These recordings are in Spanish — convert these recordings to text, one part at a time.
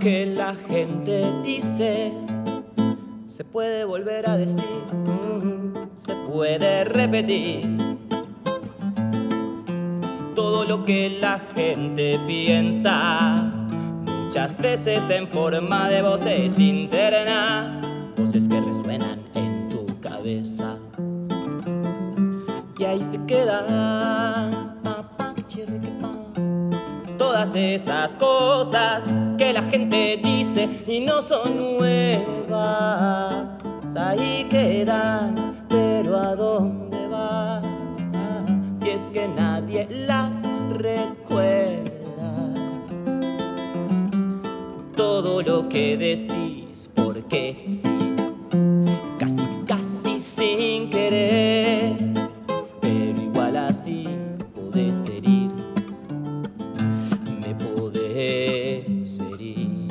que la gente dice se puede volver a decir, se puede repetir. Todo lo que la gente piensa, muchas veces en forma de voces internas, voces que resuenan en tu cabeza. Y ahí se quedan todas esas cosas que la gente dice y no son nuevas. Ahí quedan, pero ¿a dónde van? Si es que nadie las recuerda. Todo lo que decís, porque sí, casi sin querer, pero igual así podés herir, me podés herir.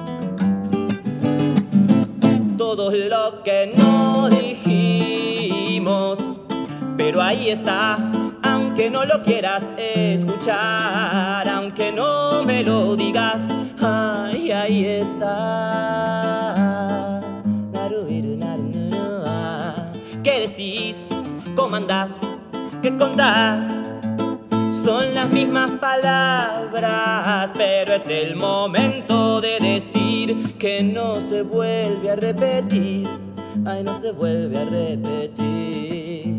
Todo lo que no dijimos, pero ahí está, aunque no lo quieras escuchar, aunque no me lo digas, ay, ahí está. ¿Qué decís? ¿Cómo andás? ¿Qué contás? Son las mismas palabras, pero es el momento de decir que no se vuelve a repetir. Ay, no se vuelve a repetir.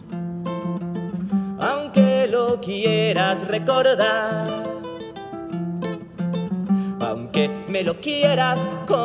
Aunque lo quieras recordar, aunque me lo quieras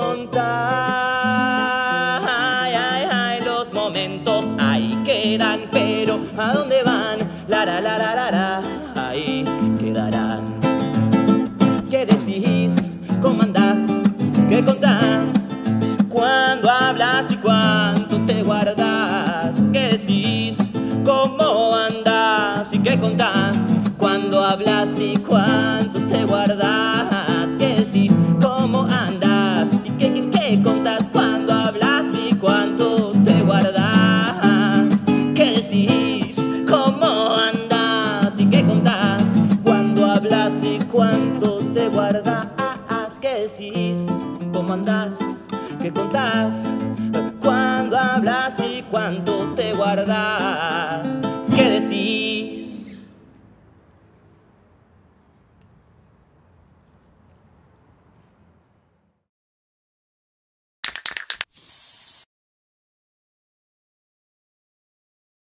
contar, ay, ay, ay, los momentos ahí quedan, pero ¿a dónde van? La, ahí quedarán. ¿Qué decís? ¿Cómo andás? ¿Qué contás? ¿Cuándo hablas y cuánto te guardás? ¿Qué decís? ¿Cómo andás? ¿Y qué contás? ¿Cuándo hablas y cuánto te guardás? ¿Qué decís? ¿Cómo andás? ¿Y qué contás? ¿Cuándo hablas y cuánto te guardás? ¿Qué decís? ¿Cómo andás? ¿Y qué contás? ¿Cuándo hablas y cuánto te guardás? ¿Qué decís? ¿Cómo andás? ¿Qué contás? ¿Cuándo hablas y cuánto te guardás?